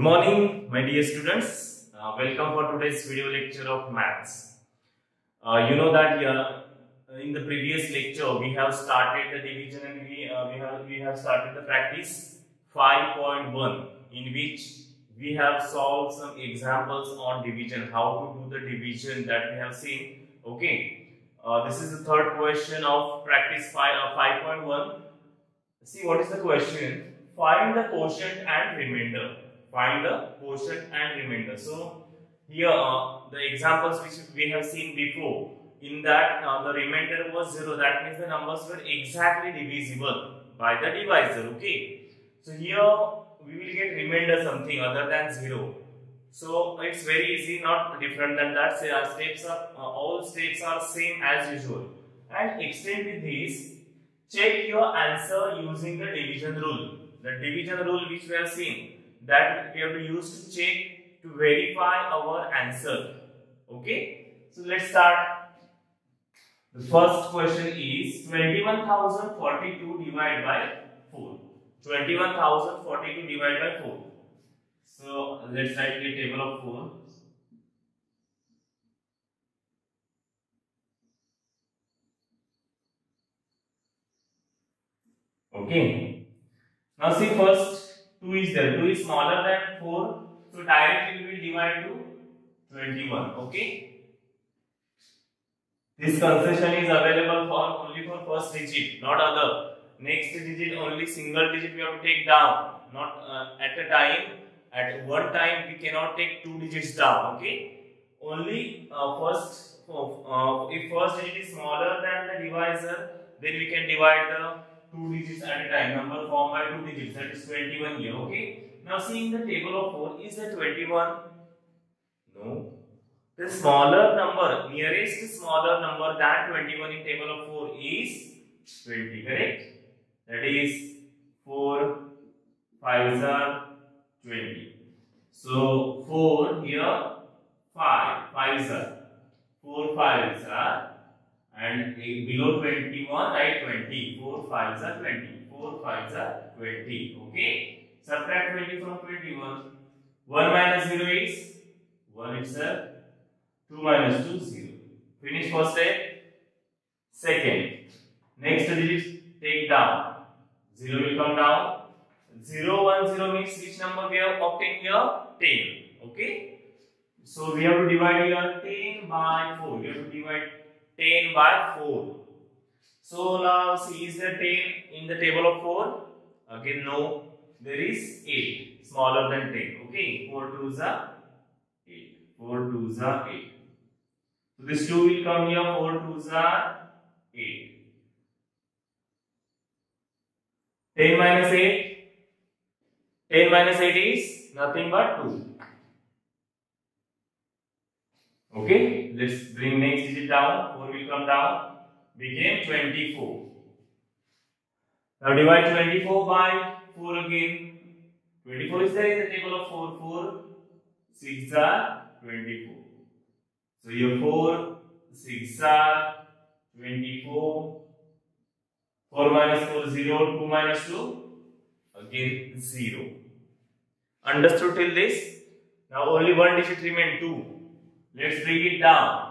morning, my dear students. Welcome for today's video lecture of maths. You know that in the previous lecture we have started the division and we have started the practice 5.1, in which we have solved some examples on division, how to do the division that we have seen. Okay, this is the third question of practice 5.1. See, what is the question? Find the quotient and remainder. Find the quotient and remainder. So here the examples which we have seen before, in that the remainder was 0. That means the numbers were exactly divisible by the divisor. Okay. So here we will get remainder something other than 0. So it's very easy, not different than that. So all steps are same as usual. And extend with this, check your answer using the division rule. The division rule which we have seen, that we have to use to check, to verify our answer. Okay, so let's start. The first question is 21,042 divided by 4. 21,042 divided by 4. So let's write the table of 4. Okay. Now see, first 2 is there. 2 is smaller than 4. So directly we will divide to 21. Okay. This concession is available only for first digit, not other. Next digit, only single digit we have to take down. Not at a time. At one time we cannot take 2 digits down. Okay. Only if first digit is smaller than the divisor, then we can divide the 2 digits at a time. Number formed by 2 digits, that is 21 here. Okay. Now seeing the table of 4, is that 21? No. The smaller number, nearest smaller number than 21 in table of 4 is 20. Correct? That is 4 5s are 20. So 4 here, 5 5s are 4 5s are, and below 21 write 20. 4 5s are 20. 4 5s are 20. Okay. Subtract 20 from 21. 1 minus 0 is 1 itself. 2 minus 2 0. Finish first step. Second. Next digit take down. 0 will come down. 0 1 0 means which number we have obtained here? 10. Okay. So we have to divide here 10 by 4. We have to divide 10 by 4. So now see, is there 10 in the table of 4? Again no. There is 8, smaller than 10. Okay. 4 2s are 8. 4 2s are 8. So this 2 will come here. 4 2s are 8. 10 minus 8. 10 minus 8 is nothing but 2. Okay, let's bring next digit down. 4 will come down. Became 24. Now divide 24 by 4 again. 24 is there in the table of 4. 4 6 are 24. So here 4 6 are 24. 4 minus 4 0. 2 minus 2 again 0. Understood till this? Now only one digit remain, 2. Let's bring it down.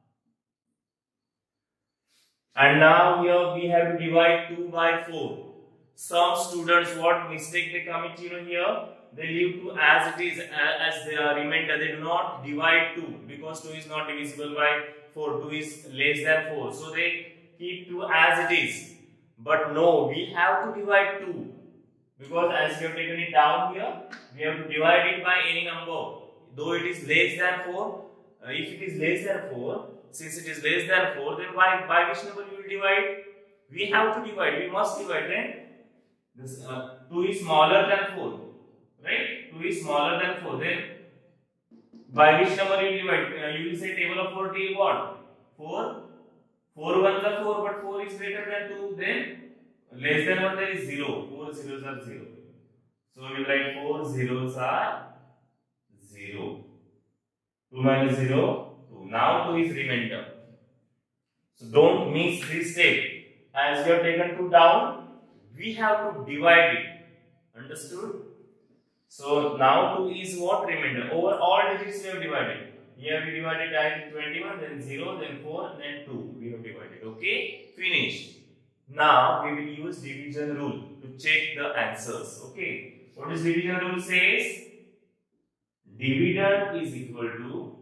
And now here we have to divide 2 by 4. Some students, what mistake they commit here? They leave 2 as it is, as their remainder. They do not divide 2 because 2 is not divisible by 4. 2 is less than 4. So they keep 2 as it is. But no, we have to divide 2. Because as we have taken it down here, we have to divide it by any number. Though it is less than 4, if it is less than 4, since it is less than 4, then by which number we will divide? We have to divide, we must divide. Then this 2 is smaller than 4, right? 2 is smaller than 4. Then by which number you will divide? You will say table of 4 take what? 4. 4 1s are 4, but 4 is greater than 2. Then less than 1 there is 0. 4 zeros are 0. So we will write 4 zeros are 0. 2 minus 0, 2. Now 2 is remainder. So don't miss this step. As we have taken 2 down, we have to divide it. Understood? So now 2 is what? Remainder. Over all digits we have divided. Here we divided by 21, then 0, then 4, then 2. We have divided. Okay? Finished. Now we will use division rule to check the answers. Okay? What is division rule says? Dividend is equal to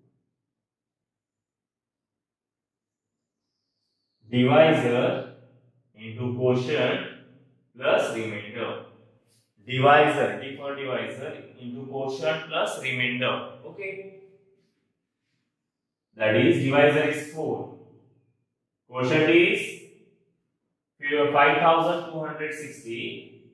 divisor into quotient plus remainder. Divisor, D for divisor, into quotient plus remainder. Okay? That is, divisor is 4. Quotient is 5260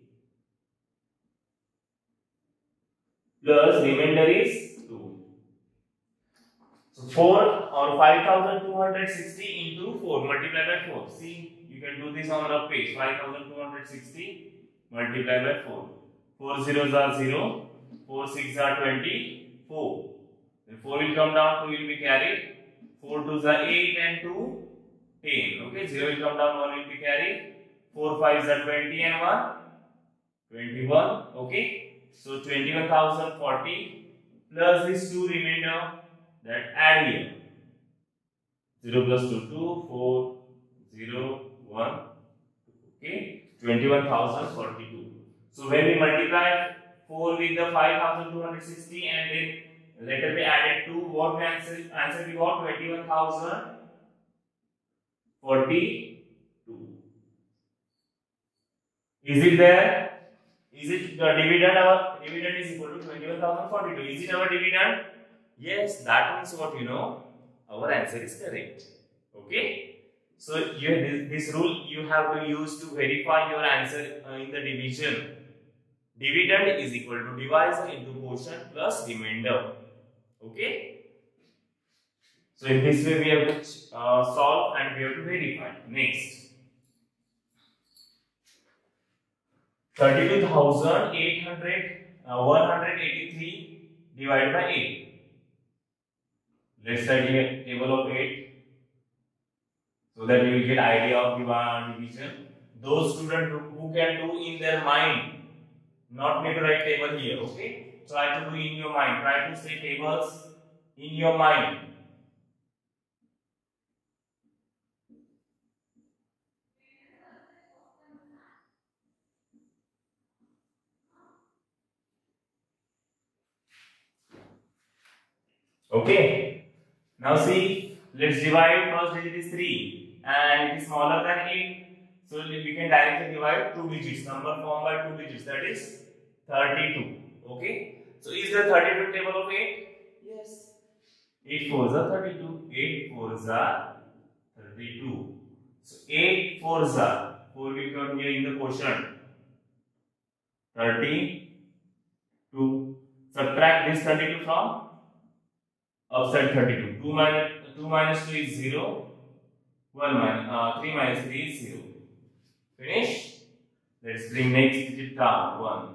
plus remainder is 2. So 4 or 5260 into 4 multiplied by 4. See, you can do this on the page. 5260 multiplied by 4. 4 zeros are 0, 4 6 are 24. Then 4 will come down, 2 will be carried. 4 2s are 8 and 2 10. Okay, 0 will come down, 1 will be carried. 4 5s are 20 and 1 21. Okay, so 21,040 plus this 2 remainder that add here. 0 plus 2 2 4 0 1. Okay, 21,042. So when we multiply 4 with the 5260 and then later we added 2, what answer we got? 21,042. Is it there? Is it the dividend? Our dividend is equal to 21,042. Is it our dividend? Yes, that means what our answer is correct. Okay. So this rule you have to use to verify your answer in the division. Dividend is equal to divisor into quotient plus remainder. Okay. So in this way we have to solve and we have to verify. Next. 183 divided by 8. Let's study a table of 8 so that you will get idea of division. Those students who can do in their mind, not need to write table here. Okay, try to do in your mind. Try to say tables in your mind. Okay, now see, let's divide. First digit is 3 and it is smaller than 8. So we can directly divide 2 digits. Number formed by 2 digits, that is 32. Okay, so is there 32 table of 8? Yes. 8 4s are 32. 8 4s are 32. So 8 4s are 4 will come here in the quotient. 32. Subtract this 32 from upside 32. 2 minus 2 is 0. 3 minus 3 is 0. Finish. Let's bring next digit down. 1.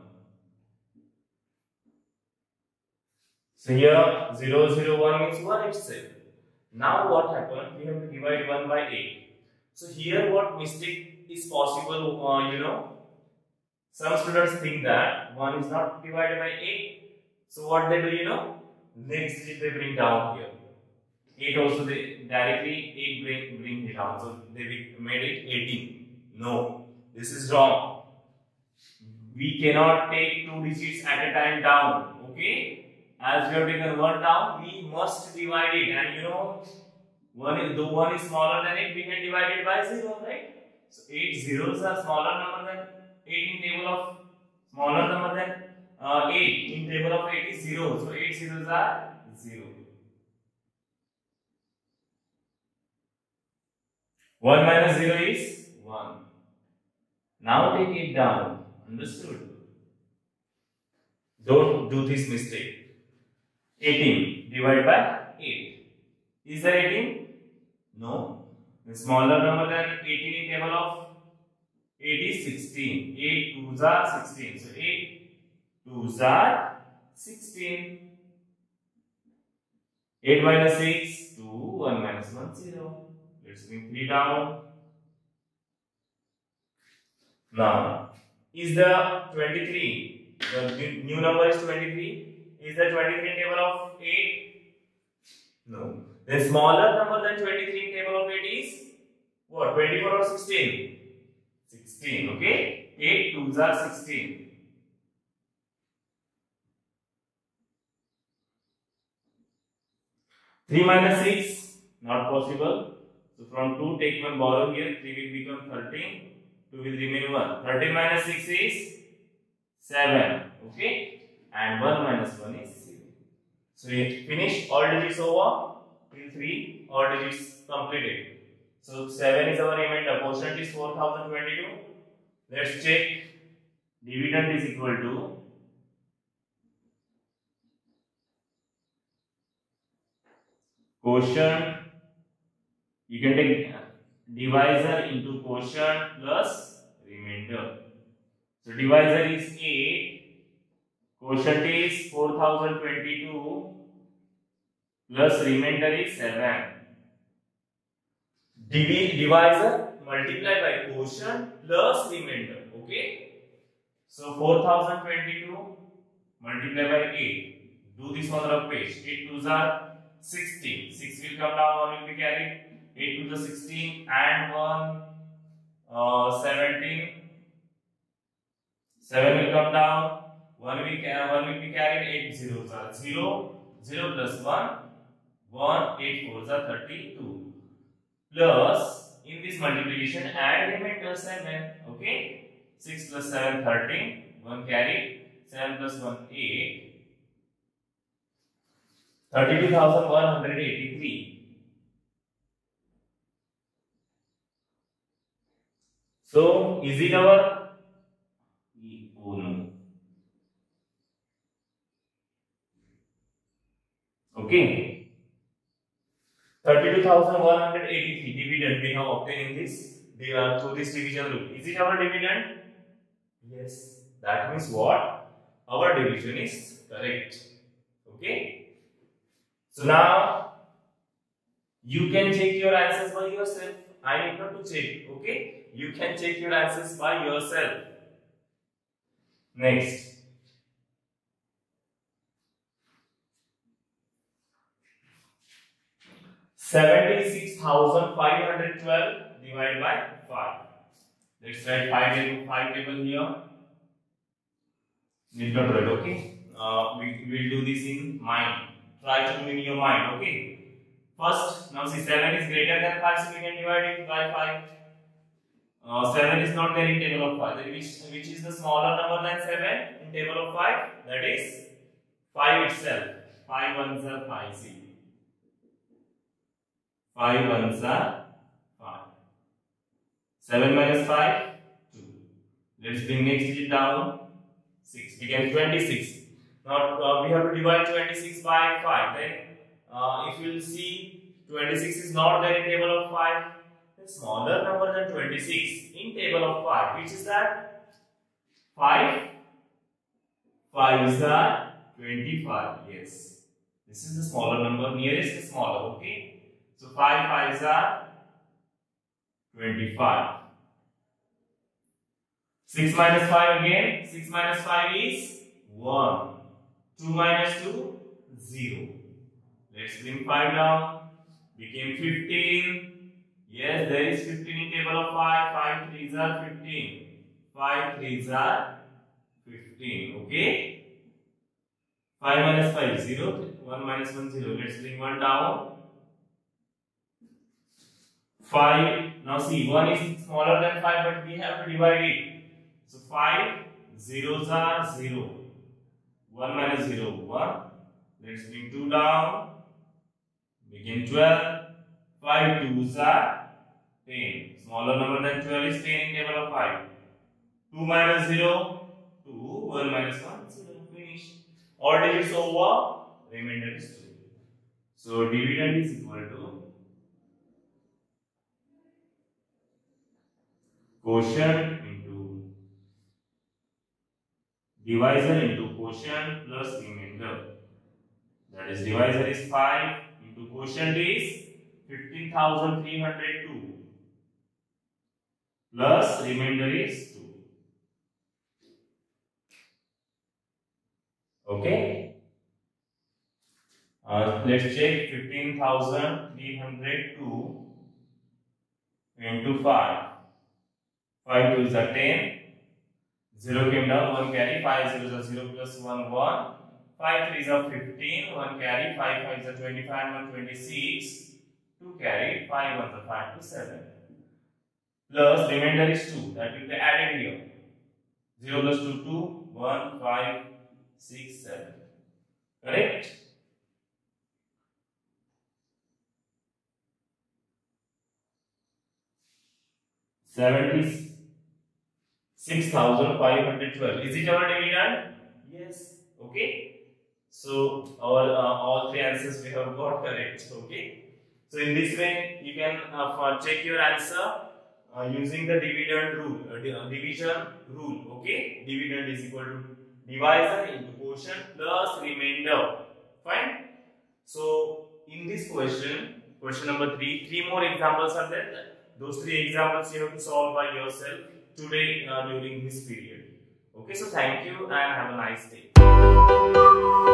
So here 0 0 1 means 1 itself. Now what happened? We have to divide 1 by 8. So here what mistake is possible? Some students think that 1 is not divided by 8. So what they do? Next digit they bring down here. 8 also they directly 8 bring it down. So they made it 18. No, this is wrong. We cannot take 2 digits at a time down. Okay? As we have taken 1 down, we must divide it. And though 1 is smaller than 8, we can divide it by 0, right? So 8 zeros are smaller number than 8 in table of smaller number than 8 in table of 8 is 0. So 8 zeros are 0. 1 minus 0 is 1. Now take it down. Understood? Don't do this mistake. 18 divided by 8. Is there 18? No. The smaller number than 18 in table of 8 is 16. 8 2s are 16. So 8 2s are 16. 8 minus 6, 2, 1 minus 1, 0. Let's bring 3 down. Now, is the 23 The new number is 23. Is the 23 in table of 8? No. The smaller number than 23 in table of 8 is what? 24 or 16? 16. Okay. 8 2s are 16. Three minus 6, not possible. So from 2 take 1 borrow here, 3 will become 13, 2 will remain 1. 13 minus 6 is 7, okay, and 1 minus 1 is 0. So we finish all digits over till 3, all digits completed. So 7 is our remainder, quotient is 4022. Let's check. Dividend is equal to quotient. You can take divisor into quotient plus remainder. So divisor is 8, quotient is 4022 plus remainder is 7. Divisor multiplied by quotient plus remainder. Okay. So 4022 multiplied by 8. Do this on the page. 8 2s are 16. 6 will come down, 1 will be carried. 8 to the 16 and 1 17. 7 will come down, 1 will be carried. 8 zeros are 0. 0 plus 1 1. 8 4s are 32. Plus in this multiplication add remainder 7. Okay. 6 plus 7 13. 1 carried. 7 plus 1 8. 32,183. So is it our? Oh no. Okay. 32,183 dividend we have obtained in this through this division rule. Is it our dividend? Yes. That means what? Our division is correct. Okay. So now you can check your answers by yourself. I need not to check. Okay. You can check your answers by yourself. Next. $76,512 divided by 5. Let's write 5 table here. Need not write, okay? We will do this in mind. Try to do in your mind, okay? First, now see 7 is greater than 5, so we can divide it by 5. 7 is not there in table of 5. Which is the smaller number than 7 in table of 5? That is 5 itself. 5 ones are 5. See. 5 ones are 5. 7 minus 5, 2. Let's bring next digit down. 6. Became 26. Now we have to divide 26 by 5. Then if you will see 26 is not there in table of 5. The smaller number than 26 in table of 5. Which is that? 5. 5 is that 25. Yes. This is the smaller number. Nearest is smaller. Okay. So 5 5s are 25. 6 minus 5 again. 6 minus 5 is 1. 2 minus 2, 0. Let's bring 5 down. Became 15. Yes, there is 15 in table of 5. 5 3s are 15. 5 3s are 15. Okay. 5 minus 5 is 0. 1 minus 1 0. Let's bring 1 down. 5. Now see, 1 is smaller than 5, but we have to divide it. So 5 zeros are 0. 1 minus 0, 1. Let's bring 2 down. Begin 12. 5 2s are 10. Smaller number than 12 is 10 in table of 5. 2 minus 0, 2. 1 minus 1, 0. Finish. All digits over. Remainder is 2. So dividend is equal to quotient into divisor into quotient plus remainder. That is, divisor is 5 into quotient is 15,302 plus remainder is 2. Okay. Let's check 15,302 into 5. 5 2s are 10. 0 came down, 1 carry, 5 0s are 0 plus 1 1. 5 3s are 15, 1 carry, 5 5s are 25, 1 26. 2 carry, 5 1s are 5 to 7. Plus remainder is 2, that will be added here. 0 plus 2 2, 1 5 6 7. Correct? $76,512. Is it our dividend? Yes. Okay. So our all three answers we have got correct. Okay. So in this way you can check your answer using the dividend rule, division rule. Okay. Dividend is equal to divisor into quotient plus remainder. Fine. So in this question number 3, 3 more examples are there. Those 3 examples you have to solve by yourself today during this period. Okay, so thank you and have a nice day.